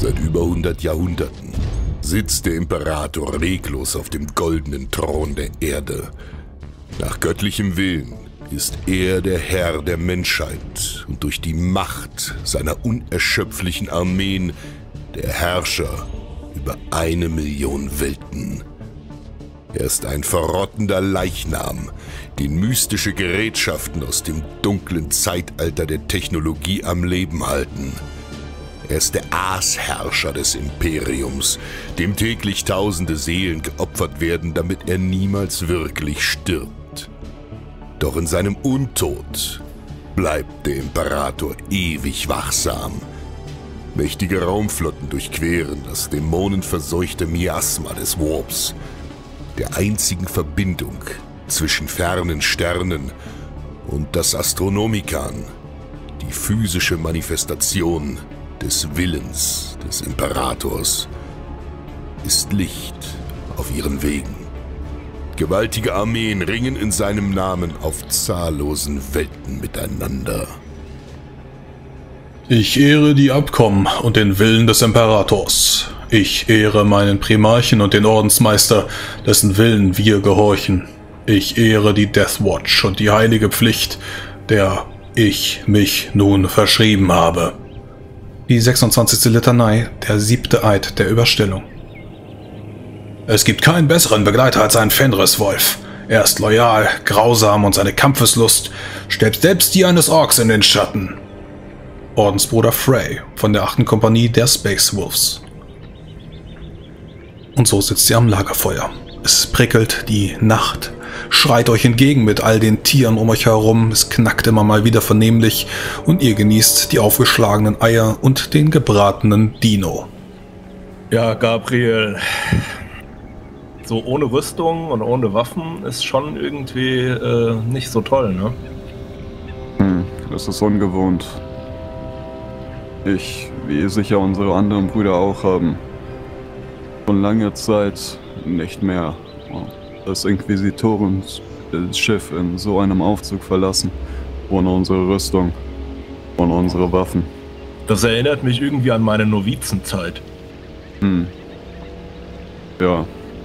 Seit über 100 Jahrhunderten sitzt der Imperator reglos auf dem goldenen Thron der Erde. Nach göttlichem Willen ist er der Herr der Menschheit und durch die Macht seiner unerschöpflichen Armeen der Herrscher über 1 Million Welten. Er ist ein verrottender Leichnam, den mystische Gerätschaften aus dem dunklen Zeitalter der Technologie am Leben halten. Er ist der Aasherrscher des Imperiums, dem täglich tausende Seelen geopfert werden, damit er niemals wirklich stirbt. Doch in seinem Untod bleibt der Imperator ewig wachsam. Mächtige Raumflotten durchqueren das dämonenverseuchte Miasma des Warps, der einzigen Verbindung zwischen fernen Sternen und das Astronomikon, die physische Manifestation des Willens des Imperators, ist Licht auf ihren Wegen. Gewaltige Armeen ringen in seinem Namen auf zahllosen Welten miteinander. Ich ehre die Abkommen und den Willen des Imperators. Ich ehre meinen Primarchen und den Ordensmeister, dessen Willen wir gehorchen. Ich ehre die Death Watch und die heilige Pflicht, der ich mich nun verschrieben habe. Die 26. Litanei, der 7. Eid der Überstellung. Es gibt keinen besseren Begleiter als einen Fenris-Wolf. Er ist loyal, grausam und seine Kampfeslust stellt selbst die eines Orks in den Schatten. Ordensbruder Frey von der 8. Kompanie der Space Wolves. Und so sitzt sie am Lagerfeuer. Es prickelt, die Nacht schreit euch entgegen mit all den Tieren um euch herum, es knackt immer mal wieder vernehmlich und ihr genießt die aufgeschlagenen Eier und den gebratenen Dino. Ja, Gabriel, so ohne Rüstung und ohne Waffen ist schon irgendwie nicht so toll, ne? Das ist ungewohnt. Ich, wie sicher unsere anderen Brüder auch haben, schon lange Zeit nicht mehr das Inquisitorenschiff in so einem Aufzug verlassen, ohne unsere Rüstung, ohne unsere Waffen. Das erinnert mich irgendwie an meine Novizenzeit. Ja.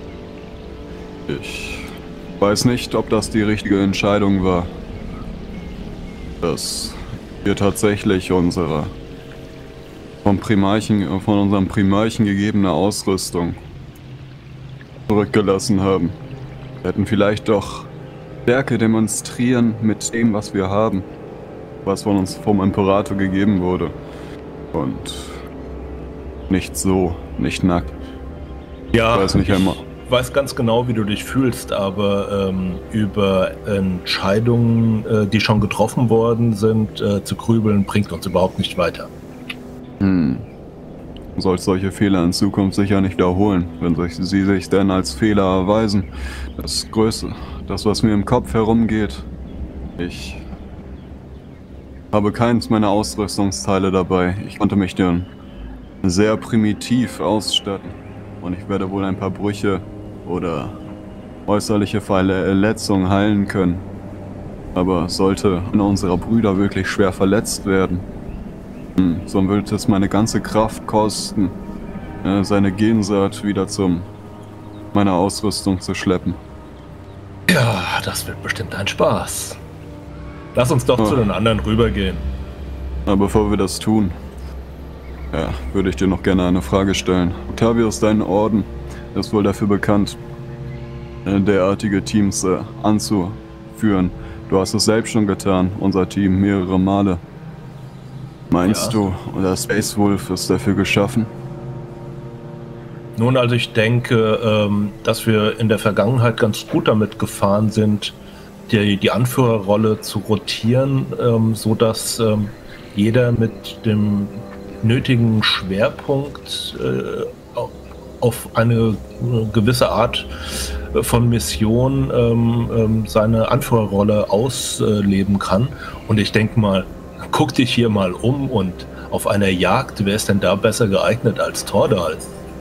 Ich weiß nicht, ob das die richtige Entscheidung war, dass wir tatsächlich von unserem Primarchen gegebene Ausrüstung zurückgelassen haben. Wir hätten vielleicht doch Stärke demonstrieren mit dem, was wir haben, was von uns vom Imperator gegeben wurde. Und nicht so, nicht nackt. Ja, ich weiß ganz genau, wie du dich fühlst, aber über Entscheidungen, die schon getroffen worden sind, zu grübeln, bringt uns überhaupt nicht weiter. Sollte solche Fehler in Zukunft sicher nicht wiederholen, wenn sie sich denn als Fehler erweisen. Das Größte, das was mir im Kopf herumgeht. Ich habe keins meiner Ausrüstungsteile dabei. Ich konnte mich dann sehr primitiv ausstatten. Und ich werde wohl ein paar Brüche oder äußerliche Verletzungen heilen können. Aber sollte einer unserer Brüder wirklich schwer verletzt werden, so wird es meine ganze Kraft kosten, seine Gensaat wieder meiner Ausrüstung zu schleppen. Ja, das wird bestimmt ein Spaß. Lass uns doch zu den anderen rübergehen. Aber bevor wir das tun, würde ich dir noch gerne eine Frage stellen. Octavius, dein Orden ist wohl dafür bekannt, derartige Teams anzuführen. Du hast es selbst schon getan, unser Team mehrere Male. Meinst du, der Space Wolf ist dafür geschaffen? Nun, also ich denke, dass wir in der Vergangenheit ganz gut damit gefahren sind, die Anführerrolle zu rotieren, so dass jeder mit dem nötigen Schwerpunkt auf eine gewisse Art von Mission seine Anführerrolle ausleben kann. Und ich denke mal, guck dich hier mal um und auf einer Jagd, wer ist denn da besser geeignet als Tordal?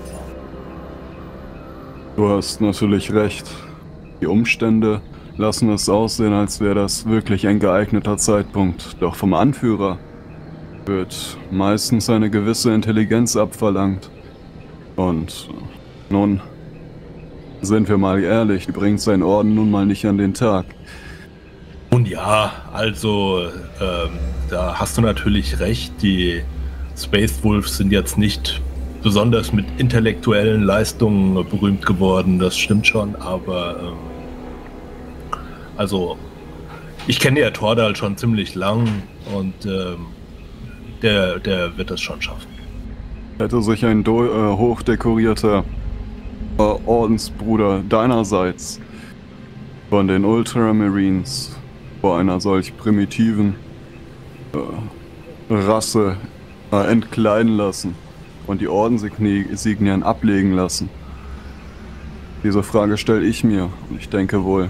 Du hast natürlich recht. Die Umstände lassen es aussehen, als wäre das wirklich ein geeigneter Zeitpunkt. Doch vom Anführer wird meistens eine gewisse Intelligenz abverlangt. Und nun, sind wir mal ehrlich, die bringt seinen Orden nun mal nicht an den Tag. Nun ja, also da hast du natürlich recht, die Space Wolves sind jetzt nicht besonders mit intellektuellen Leistungen berühmt geworden, das stimmt schon, aber also ich kenne ja Tordal schon ziemlich lang und der wird das schon schaffen. Hätte sich ein hochdekorierter Ordensbruder deinerseits von den Ultramarines vor einer solch primitiven Rasse entkleiden lassen und die Ordensinsignien ablegen lassen? Diese Frage stelle ich mir und ich denke wohl,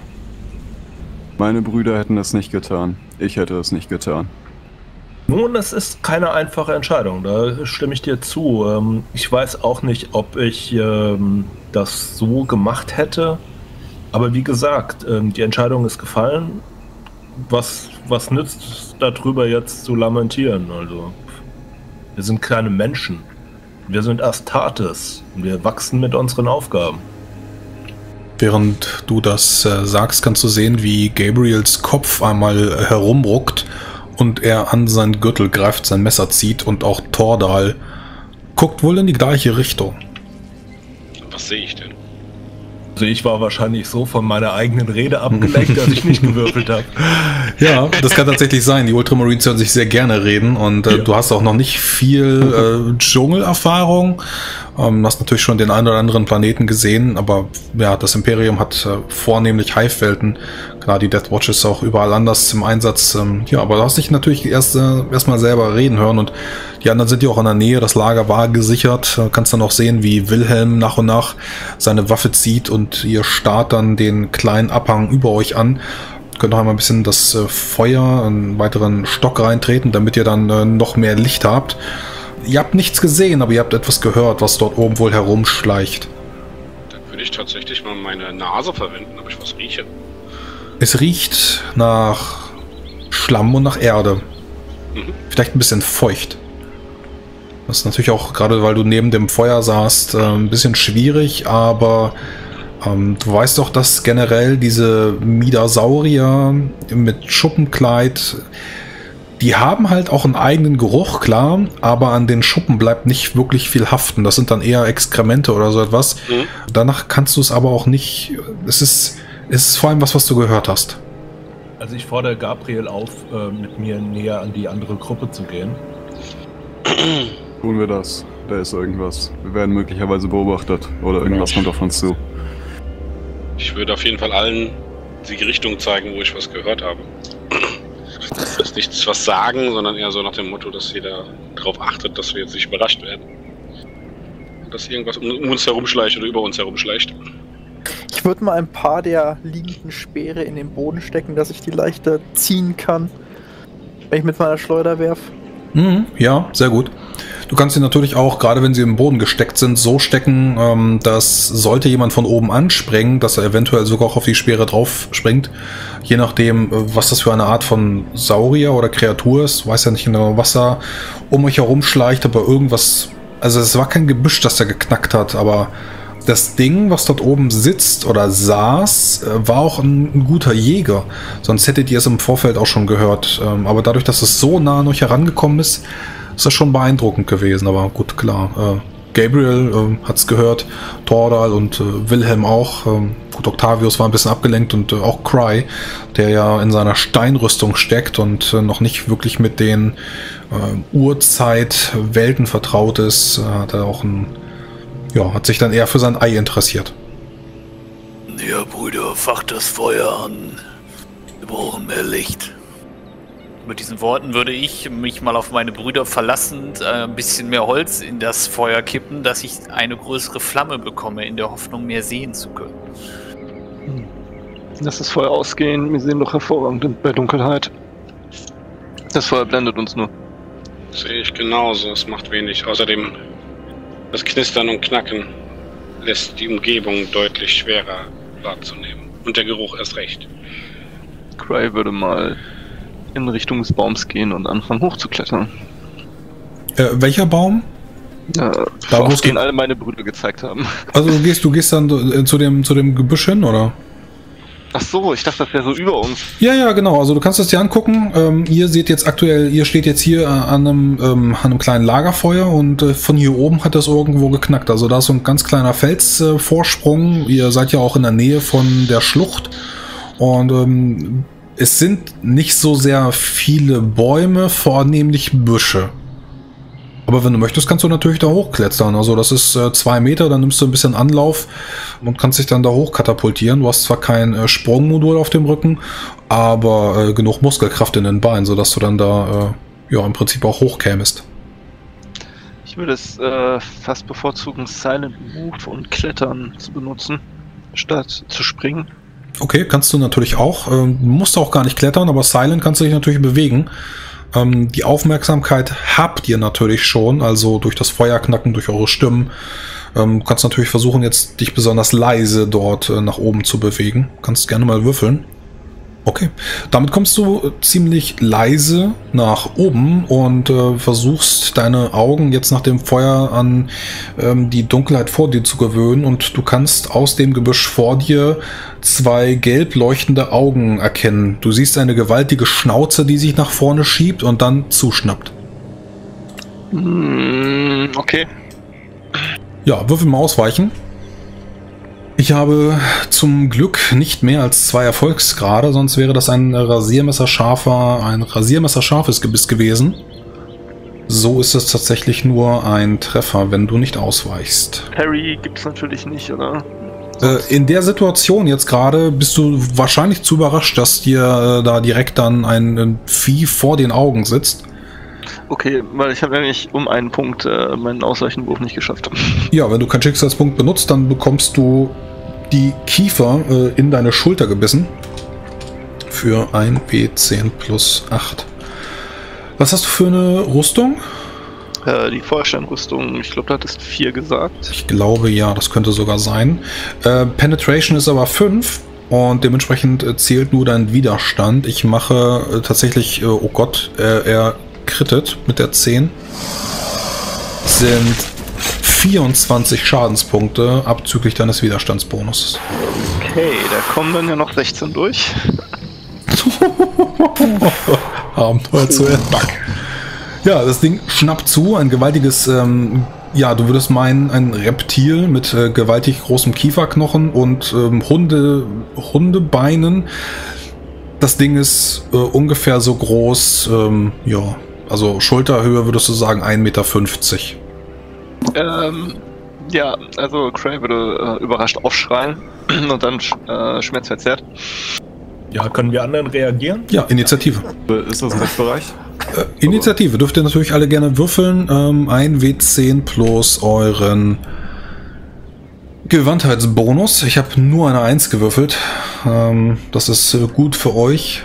meine Brüder hätten es nicht getan. Ich hätte es nicht getan. Nun, es ist keine einfache Entscheidung, da stimme ich dir zu. Ich weiß auch nicht, ob ich das so gemacht hätte, aber wie gesagt, die Entscheidung ist gefallen. Was nützt es darüber jetzt zu lamentieren? Also, wir sind keine Menschen. Wir sind Astartes. Wir wachsen mit unseren Aufgaben. Während du das sagst, kannst du sehen, wie Gabriels Kopf einmal herumruckt und er an seinen Gürtel greift, sein Messer zieht und auch Tordal guckt wohl in die gleiche Richtung. Was sehe ich denn? Also ich war wahrscheinlich so von meiner eigenen Rede abgelenkt, dass ich nicht gewürfelt habe. Ja, das kann tatsächlich sein. Die Ultramarines hören sich sehr gerne reden und du hast auch noch nicht viel Dschungelerfahrung. Hast natürlich schon den einen oder anderen Planeten gesehen, aber ja, das Imperium hat vornehmlich Hive-Welten. Klar, die Death Watch ist auch überall anders im Einsatz. Ja, aber du hast dich natürlich erstmal selber reden hören und die anderen sind ja auch in der Nähe. Das Lager war gesichert. Du kannst dann auch sehen, wie Wilhelm nach und nach seine Waffe zieht und ihr starrt dann den kleinen Abhang über euch an. Ihr könnt noch einmal ein bisschen das Feuer, einen weiteren Stock reintreten, damit ihr dann noch mehr Licht habt. Ihr habt nichts gesehen, aber ihr habt etwas gehört, was dort oben wohl herumschleicht. Dann würde ich tatsächlich mal meine Nase verwenden, ob ich was rieche. Es riecht nach Schlamm und nach Erde. Vielleicht ein bisschen feucht. Das ist natürlich auch, gerade weil du neben dem Feuer saßt, ein bisschen schwierig, aber du weißt doch, dass generell diese Midasaurier mit Schuppenkleid, die haben halt auch einen eigenen Geruch, klar, aber an den Schuppen bleibt nicht wirklich viel haften. Das sind dann eher Exkremente oder so etwas. Danach kannst du es aber auch nicht. Es ist vor allem was du gehört hast. Also ich fordere Gabriel auf, mit mir näher an die andere Gruppe zu gehen. Tun wir das. Da ist irgendwas. Wir werden möglicherweise beobachtet oder irgendwas kommt auf uns zu. Ich würde auf jeden Fall allen die Richtung zeigen, wo ich was gehört habe. Das ist nichts was sagen, sondern eher so nach dem Motto, dass jeder darauf achtet, dass wir jetzt nicht überrascht werden. Dass irgendwas um uns herumschleicht oder über uns herumschleicht. Ich würde mal ein paar der liegenden Speere in den Boden stecken, dass ich die leichter ziehen kann, wenn ich mit meiner Schleuder werfe. Ja, sehr gut. Du kannst sie natürlich auch, gerade wenn sie im Boden gesteckt sind, so stecken, dass sollte jemand von oben anspringen, dass er eventuell sogar auch auf die Speere drauf springt. Je nachdem, was das für eine Art von Saurier oder Kreatur ist. Weiß ja nicht genau, was da um euch herum schleicht, aber irgendwas. Also es war kein Gebüsch, das da geknackt hat, aber das Ding, was dort oben sitzt oder saß, war auch ein guter Jäger. Sonst hättet ihr es im Vorfeld auch schon gehört. Aber dadurch, dass es so nah an euch herangekommen ist, ist das schon beeindruckend gewesen. Aber gut, klar. Gabriel hat's gehört, Tordal und Wilhelm auch. Gut, Octavius war ein bisschen abgelenkt und auch Cry, der ja in seiner Steinrüstung steckt und noch nicht wirklich mit den Urzeit-Welten vertraut ist. Hat er auch hat sich dann eher für sein Ei interessiert. Ja, Brüder, facht das Feuer an. Wir brauchen mehr Licht. Mit diesen Worten würde ich mich mal auf meine Brüder verlassend ein bisschen mehr Holz in das Feuer kippen, dass ich eine größere Flamme bekomme, in der Hoffnung, mehr sehen zu können. Lass das Feuer ausgehen, wir sehen doch hervorragend bei Dunkelheit. Das Feuer blendet uns nur. Sehe ich genauso, es macht wenig. Außerdem, das Knistern und Knacken lässt die Umgebung deutlich schwerer wahrzunehmen. Und der Geruch erst recht. Cry würde mal in Richtung des Baums gehen und anfangen hochzuklettern. Welcher Baum? Da, wo auf es den alle meine Brüder gezeigt haben. Also du gehst dann zu dem Gebüsch hin, oder? Ach so, ich dachte, das wäre so über uns. Ja, genau. Also du kannst das dir angucken. Ihr steht jetzt hier an einem kleinen Lagerfeuer und von hier oben hat das irgendwo geknackt. Also da ist so ein ganz kleiner Felsvorsprung. Ihr seid ja auch in der Nähe von der Schlucht. Und es sind nicht so sehr viele Bäume, vornehmlich Büsche. Aber wenn du möchtest, kannst du natürlich da hochklettern. Also das ist 2 Meter, dann nimmst du ein bisschen Anlauf und kannst dich dann da hochkatapultieren. Du hast zwar kein Sprungmodul auf dem Rücken, aber genug Muskelkraft in den Beinen, sodass du dann da im Prinzip auch hochkämest. Ich würde es fast bevorzugen, Silent Move und Klettern zu benutzen, statt zu springen. Okay, kannst du natürlich auch. Musst auch gar nicht klettern, aber Silent kannst du dich natürlich bewegen. Die Aufmerksamkeit habt ihr natürlich schon, also durch das Feuerknacken, durch eure Stimmen. Du kannst natürlich versuchen, jetzt dich besonders leise dort nach oben zu bewegen. Kannst gerne mal würfeln. Okay, damit kommst du ziemlich leise nach oben und versuchst deine Augen jetzt nach dem Feuer an die Dunkelheit vor dir zu gewöhnen und du kannst aus dem Gebüsch vor dir 2 gelb leuchtende Augen erkennen. Du siehst eine gewaltige Schnauze, die sich nach vorne schiebt und dann zuschnappt. Okay. Ja, würfel mal ausweichen. Ich habe zum Glück nicht mehr als 2 Erfolgsgrade, sonst wäre das ein rasiermesserscharfes Gebiss gewesen. So ist es tatsächlich nur ein Treffer, wenn du nicht ausweichst. Parry gibt's natürlich nicht, oder? In der Situation jetzt gerade bist du wahrscheinlich zu überrascht, dass dir da direkt dann ein Vieh vor den Augen sitzt. Okay, weil ich habe nämlich um einen Punkt meinen Ausweichenwurf nicht geschafft. Ja, wenn du keinen Schicksalspunkt benutzt, dann bekommst du die Kiefer in deine Schulter gebissen. Für ein W10 plus 8. Was hast du für eine Rüstung? Die Feuersteinrüstung, ich glaube, da hattest 4 gesagt. Ich glaube, ja, das könnte sogar sein. Penetration ist aber 5 und dementsprechend zählt nur dein Widerstand. Ich mache tatsächlich, oh Gott, er crittet mit der 10. Sind 24 Schadenspunkte abzüglich deines Widerstandsbonus. Okay, da kommen dann ja noch 16 durch. Abenteuer zu Ende. Ja, das Ding schnappt zu, ein gewaltiges, du würdest meinen, ein Reptil mit gewaltig großem Kieferknochen und Hundebeinen. Das Ding ist ungefähr so groß, also Schulterhöhe würdest du sagen 1,50 Meter. Ja, also Cray würde überrascht aufschreien und dann schmerzverzerrt. Ja, können wir anderen reagieren? Ja, Initiative. Ist das ein Bereich? Initiative dürft ihr natürlich alle gerne würfeln. Ein W10 plus euren Gewandtheitsbonus. Ich habe nur eine 1 gewürfelt. Das ist gut für euch.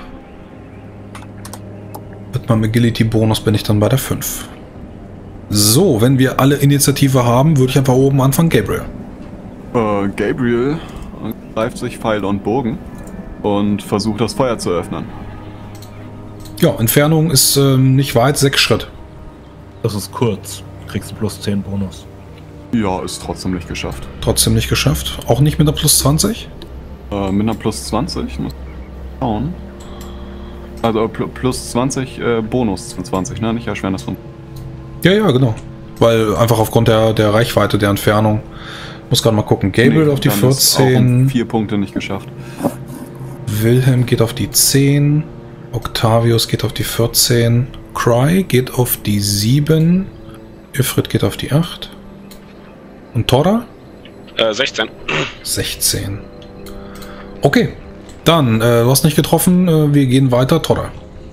Mit meinem Agility-Bonus bin ich dann bei der 5. So, wenn wir alle Initiative haben, würde ich einfach oben anfangen. Gabriel. Gabriel greift sich Pfeil und Bogen und versucht das Feuer zu öffnen. Ja, Entfernung ist nicht weit, 6 Schritt. Das ist kurz. Kriegst du plus 10 Bonus. Ja, ist trotzdem nicht geschafft. Trotzdem nicht geschafft. Auch nicht mit einer plus 20? Mit einer plus 20, muss ich schauen. Also plus 20 Bonus von 20, ne? Nicht Erschwernis von. Ja, genau. Weil einfach aufgrund der Reichweite, der Entfernung. Muss gerade mal gucken. Gabriel auf die 14. Um 4 Punkte nicht geschafft. Wilhelm geht auf die 10. Octavius geht auf die 14. Cry geht auf die 7. Ifrit geht auf die 8. Und Tora? 16. 16. Okay. Dann, du hast nicht getroffen. Wir gehen weiter. Tora.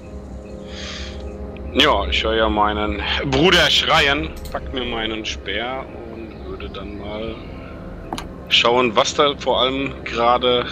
Ja, ich höre ja meinen Bruder schreien, pack mir meinen Speer und würde dann mal schauen, was da vor allem gerade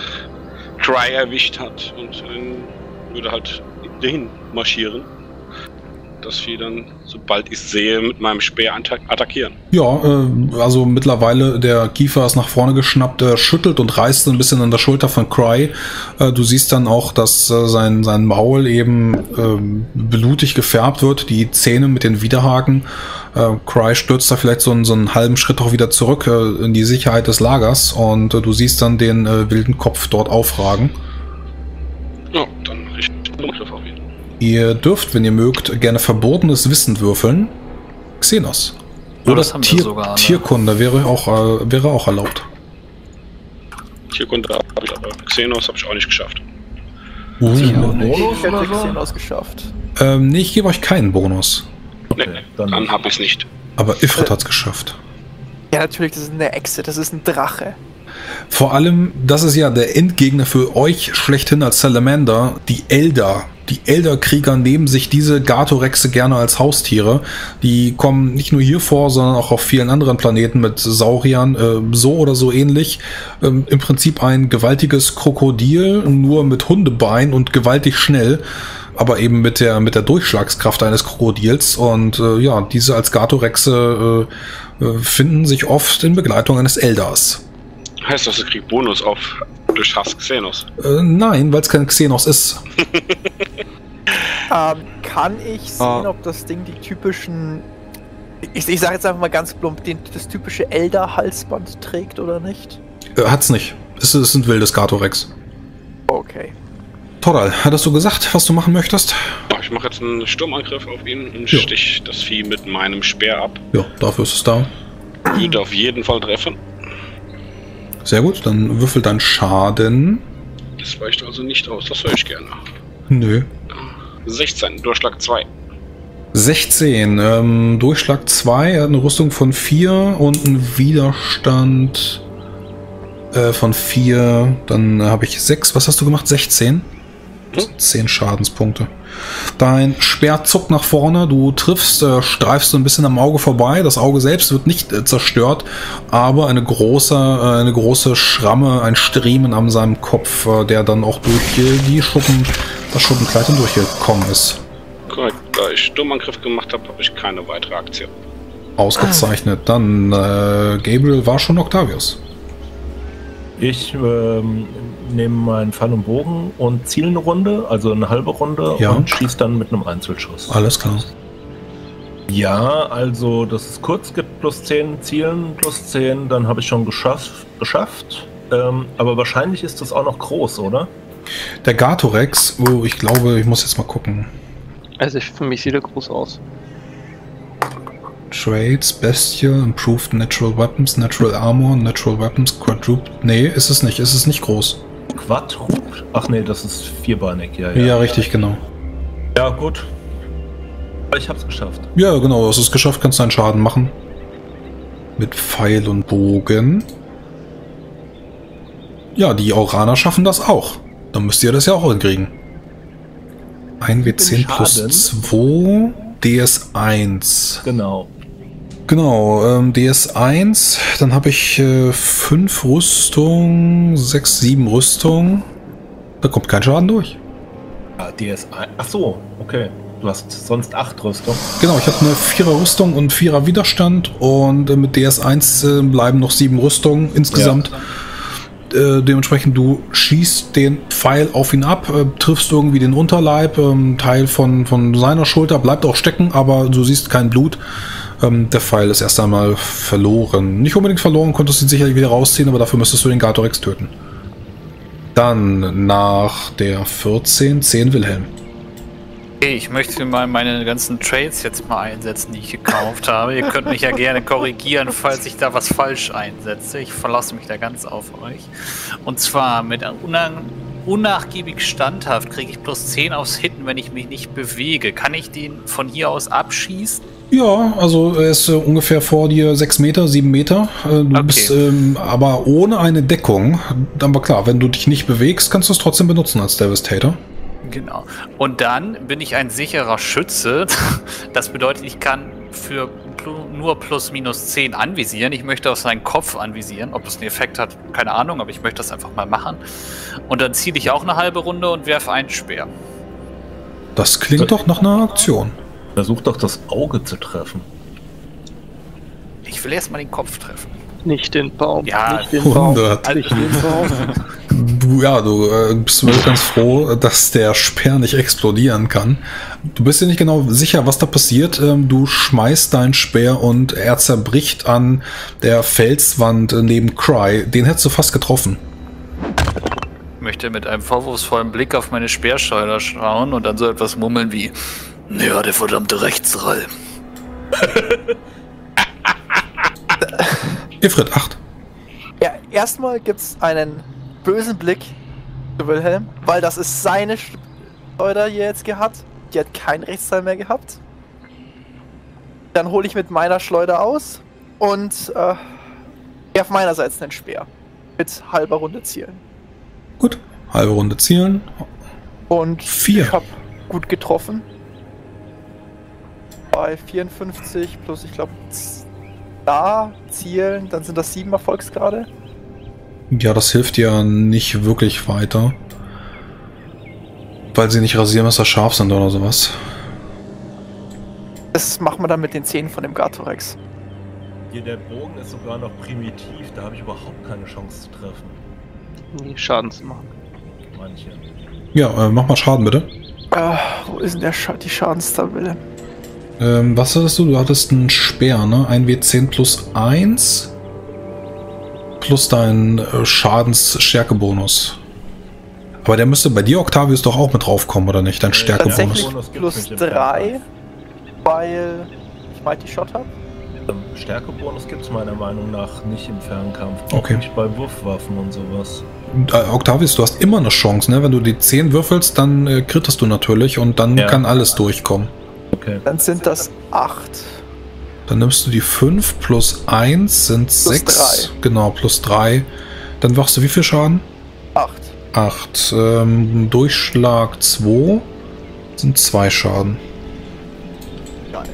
Cry erwischt hat und würde halt dahin marschieren. das Vieh dann, sobald ich es sehe, mit meinem Speer attackieren. Ja, also mittlerweile der Kiefer ist nach vorne geschnappt, schüttelt und reißt ein bisschen an der Schulter von Cry. Du siehst dann auch, dass sein Maul eben blutig gefärbt wird, die Zähne mit den Widerhaken. Cry stürzt da vielleicht so einen halben Schritt auch wieder zurück in die Sicherheit des Lagers und du siehst dann den wilden Kopf dort aufragen. Ja, dann richte ich den Angriff auf ihn. Ihr dürft, wenn ihr mögt, gerne verbotenes Wissen würfeln. Xenos. Ja, Oder das haben wir sogar, ne? Tierkunde wäre auch erlaubt. Tierkunde habe ich, aber Xenos habe ich auch nicht geschafft. Ich Bonus hätte oder so? Xenos geschafft. Nee, ich gebe euch keinen Bonus. Nee, dann habe ich es nicht. Aber Ifrit hat's geschafft. Ja, natürlich, das ist eine Echse, das ist ein Drache. Vor allem, das ist ja der Endgegner für euch schlechthin als Salamander, die Elder. Die Elder-Krieger nehmen sich diese Gartorexe gerne als Haustiere. Die kommen nicht nur hier vor, sondern auch auf vielen anderen Planeten mit Sauriern, so oder so ähnlich. Im Prinzip ein gewaltiges Krokodil, nur mit Hundebein und gewaltig schnell, aber eben mit der Durchschlagskraft eines Krokodils. Und ja, diese als Gartorexe finden sich oft in Begleitung eines Elders. Heißt das, ich krieg Bonus auf durch Hass Xenos? Nein, weil es kein Xenos ist. Kann ich sehen, ob das Ding die typischen, ich sage jetzt einfach mal ganz plump, das typische Elder-Halsband trägt oder nicht? Hat's nicht. Es ist ein wildes Gartorex. Okay. Toral, hattest du gesagt, was du machen möchtest? Ja, ich mache jetzt einen Sturmangriff auf ihn und stich das Vieh mit meinem Speer ab. Ja, dafür ist es da. Würde auf jeden Fall treffen. Sehr gut, dann würfel deinen Schaden. Das weicht also nicht aus, das höre ich gerne. Nö. 16, Durchschlag 2. 16, Durchschlag 2, er hat eine Rüstung von 4 und einen Widerstand von 4. Dann habe ich 6, was hast du gemacht? 16? 10 Schadenspunkte. Dein Speer zuckt nach vorne, du triffst, streifst so ein bisschen am Auge vorbei. Das Auge selbst wird nicht zerstört, aber eine große Schramme, ein Striemen an seinem Kopf, der dann auch durch das Schuppenkleid durchgekommen ist. Korrekt, da ich Sturmangriff gemacht habe, habe ich keine weitere Aktion. Ausgezeichnet. Dann Gabriel war schon Octavius. Ich nehme meinen Pfeil und Bogen und ziele eine Runde, also eine halbe Runde, Ja. und schieße dann mit einem Einzelschuss. Alles klar. Ja, also das ist kurz, gibt plus 10, zielen plus 10, dann habe ich schon geschafft. Aber wahrscheinlich ist das auch noch groß, oder? Der Gartorex, ich glaube, ich muss jetzt mal gucken. Also für mich sieht er groß aus. Trades, Bestial, Improved Natural Weapons, Natural Armor, Natural Weapons, Quadruple. Nee, ist es nicht. Es ist nicht groß. Quadrupt? Ach nee, das ist vierbeinig, Ja, richtig, genau. Ja, gut. Ich hab's geschafft. Ja, genau, es ist geschafft, kannst deinen Schaden machen. Mit Pfeil und Bogen. Ja, die Auraner schaffen das auch. Dann müsst ihr das ja auch hinkriegen. 1W10 plus Schaden? 2, DS1. Genau. Genau, DS1, dann habe ich 5 Rüstung, 6, 7 Rüstung. Da kommt kein Schaden durch. Ja, DS1. Ach so, okay. Du hast sonst 8 Rüstung. Genau, ich habe eine 4er Rüstung und 4er Widerstand und mit DS1 bleiben noch 7 Rüstungen insgesamt. Dementsprechend, du schießt den Pfeil auf ihn ab, triffst irgendwie den Unterleib, Teil von seiner Schulter, bleibt auch stecken, aber du siehst kein Blut. Der Pfeil ist erst einmal verloren. Nicht unbedingt verloren, konntest ihn sicherlich wieder rausziehen, aber dafür müsstest du den Gartorex töten. Dann nach der 10 Wilhelm. Okay, ich möchte mal meine ganzen Trades jetzt mal einsetzen, die ich gekauft habe. Ihr könnt mich ja gerne korrigieren, falls ich da was falsch einsetze. Ich verlasse mich da ganz auf euch. Und zwar mit unnachgiebig standhaft kriege ich plus 10 aufs Hitten, wenn ich mich nicht bewege. Kann ich den von hier aus abschießen? Ja, also er ist ungefähr vor dir 6 Meter, 7 Meter. Du bist aber ohne eine Deckung. Aber klar, wenn du dich nicht bewegst, kannst du es trotzdem benutzen als Devastator. Genau. Und dann bin ich ein sicherer Schütze. Das bedeutet, ich kann für nur plus minus 10 anvisieren. Ich möchte auf seinen Kopf anvisieren. Ob das einen Effekt hat, keine Ahnung, aber ich möchte das einfach mal machen. Und dann ziele ich auch eine halbe Runde und werfe einen Speer. Das klingt doch nach einer Aktion. Versuch doch das Auge zu treffen. Ich will erstmal den Kopf treffen. Nicht den Baum. Ja, nicht den Baum. 100. Nicht den Baum. Du bist wirklich ganz froh, dass der Speer nicht explodieren kann. Du bist dir nicht genau sicher, was da passiert. Du schmeißt deinen Speer und er zerbricht an der Felswand neben Cry. Den hättest du fast getroffen. Ich möchte mit einem vorwurfsvollen Blick auf meine Speerschleuder schauen und dann so etwas murmeln wie: Ja, der verdammte Rechtsrall. Ifrit 8. Ja, erstmal gibt's einen bösen Blick zu Wilhelm, weil das ist seine Schleuder, die er jetzt gehabt. Die hat keinen Rechtsteil mehr gehabt. Dann hole ich mit meiner Schleuder aus und werf meinerseits einen Speer. Mit halber Runde zielen. Gut, halbe Runde zielen. Und 4. ich habe gut getroffen. Bei 54 plus, ich glaube, da zielen, dann sind das 7 Erfolgsgrade. Ja, das hilft ja nicht wirklich weiter. Weil sie nicht Rasiermesser scharf sind oder sowas. Das machen wir dann mit den 10 von dem Gartorex. Hier, der Bogen ist sogar noch primitiv, da habe ich überhaupt keine Chance zu treffen. Nee, Schaden zu machen. Manche. Ja, mach mal Schaden bitte. Wo ist denn der die Schadenstabelle? Was hattest du? Du hattest einen Speer, ne? Ein W10 plus 1 plus dein Schadensstärkebonus. Aber der müsste bei dir, Octavius, doch auch mit draufkommen, oder nicht? Dein Stärkebonus. Tatsächlich plus 3, weil ich Mighty Shot habe. Stärkebonus gibt es meiner Meinung nach nicht im Fernkampf. Okay. Nicht bei Wurfwaffen und sowas. Octavius, du hast immer eine Chance, ne? Wenn du die 10 würfelst, dann krittest du natürlich und dann kann alles durchkommen. Okay. Dann sind das 8. Dann nimmst du die 5 plus 1 sind 6. 3. Genau, plus 3. Dann machst du wie viel Schaden? 8. 8. Durchschlag 2 sind 2 Schaden. Geil.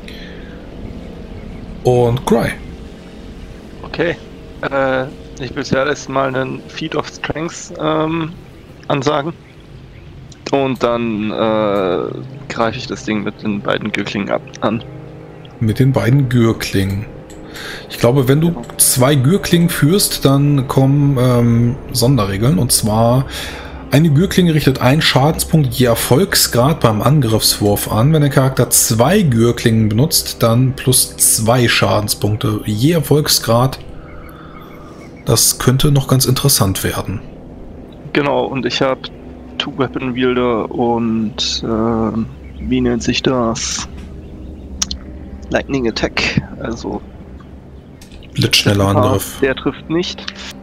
Und Cry. Okay. Ich will zuerst mal einen Feat of Strength ansagen. Und dann greife ich das Ding mit den beiden Gürklingen an. Mit den beiden Gürklingen. Ich glaube, wenn du 2 Gürklingen führst, dann kommen Sonderregeln. Und zwar, eine Gürklinge richtet einen Schadenspunkt je Erfolgsgrad beim Angriffswurf an. Wenn der Charakter 2 Gürklingen benutzt, dann plus 2 Schadenspunkte je Erfolgsgrad. Das könnte noch ganz interessant werden. Genau, und ich habe Two-Weapon Wielder und wie nennt sich das? Lightning Attack, also Blitzschneller Angriff. Der trifft nicht.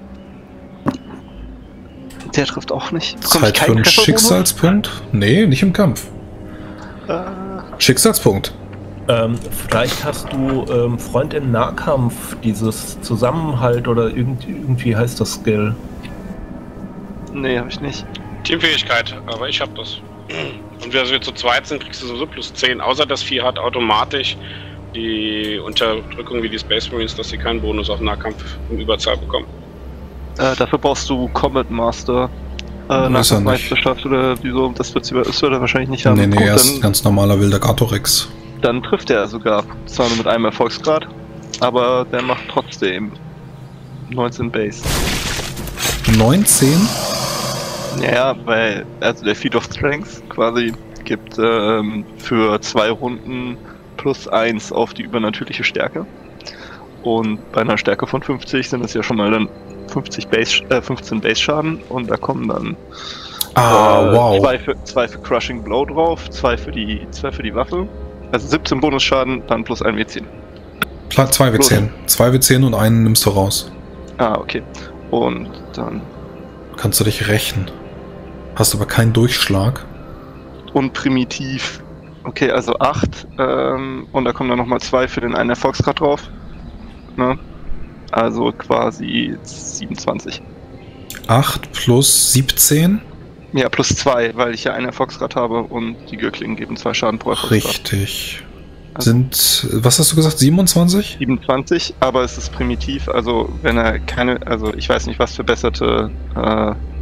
Der trifft auch nicht. Zeit für einen Schicksalspunkt? Nee, nicht im Kampf. Schicksalspunkt. Vielleicht hast du Freund im Nahkampf, dieses Zusammenhalt oder irgendwie heißt das Skill. Nee, hab ich nicht. Teamfähigkeit, aber ich hab das. Und wenn wir zu zweit sind, kriegst du sowieso plus 10. Außer das Vieh hat automatisch die Unterdrückung wie die Space Marines, dass sie keinen Bonus auf Nahkampf in Überzahl bekommen. Dafür brauchst du Combat Master. Nahkampfmeisterschaft oder wieso? Das wird er wahrscheinlich nicht haben. Nee, er ist ganz normaler wilder Gartorex. Dann trifft er sogar. Zwar nur mit einem Erfolgsgrad, aber der macht trotzdem 19 Base. 19? Ja, weil also der Feat of Strength quasi gibt für 2 Runden plus 1 auf die übernatürliche Stärke. Und bei einer Stärke von 50 sind es ja schon mal dann 15 Base Schaden und da kommen dann wow. 2 für Crushing Blow drauf, 2 für die Waffe. Also 17 Bonusschaden, dann plus 1 W10. Klar, 2 W10. 2 W10 und einen nimmst du raus. Ah, okay. Und dann kannst du dich rächen. Hast aber keinen Durchschlag. Und primitiv. Okay, also 8. Und da kommen dann nochmal 2 für den einen Erfolgsgrad drauf. Ne? Also quasi 27. 8 plus 17? Ja, plus 2, weil ich ja einen Erfolgsgrad habe und die Gürklingen geben 2 Schaden pro Erfolgsgrad. Richtig. Also was hast du gesagt, 27? 27, aber es ist primitiv, also wenn er keine, also ich weiß nicht, was verbesserte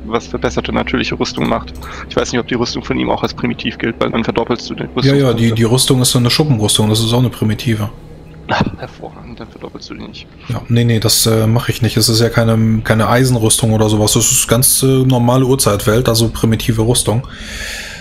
was verbesserte natürliche Rüstung macht. Ich weiß nicht, ob die Rüstung von ihm auch als primitiv gilt, weil dann verdoppelst du den Rüstung. Ja, die Rüstung ist so eine Schuppenrüstung, das ist auch eine primitive. Ach, hervorragend, dann verdoppelst du die nicht. Ja, nee, das mache ich nicht. Es ist ja keine Eisenrüstung oder sowas. Das ist ganz normale Urzeitwelt, also primitive Rüstung.